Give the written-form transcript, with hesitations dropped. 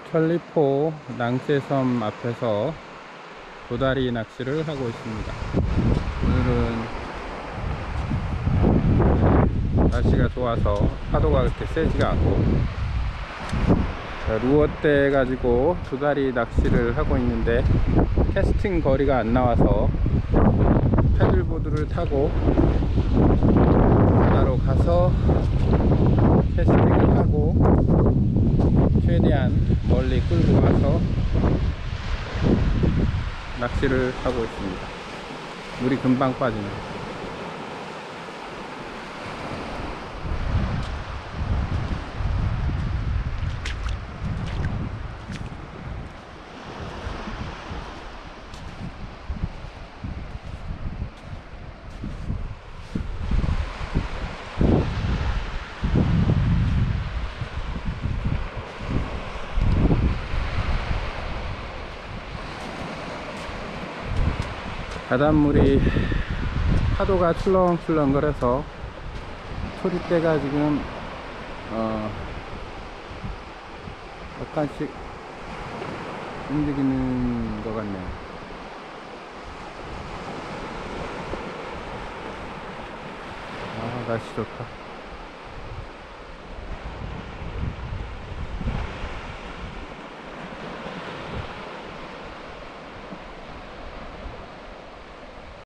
천리포 낭새섬 앞에서 도다리 낚시를 하고 있습니다. 오늘은 날씨가 좋아서 파도가 그렇게 세지가 않고, 루어대 가지고 도다리 낚시를 하고 있는데 캐스팅 거리가 안 나와서 패들보드를 타고 바다로 가서 캐스팅을 하고 최대한 멀리 끌고 가서 낚시를 하고 있습니다. 물이 금방 빠지네요. 바닷물이 파도가 출렁출렁 거려서 소리대가 지금 약간씩 움직이는 것 같네요. 날씨 좋다.